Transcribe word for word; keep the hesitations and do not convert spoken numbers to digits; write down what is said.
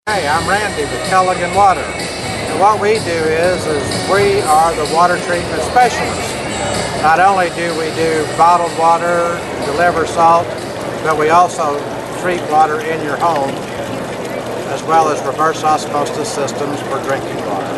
Hey, I'm Randy with Culligan Water. And what we do is, is we are the water treatment specialists. Not only do we do bottled water, deliver salt, but we also treat water in your home, as well as reverse osmosis systems for drinking water.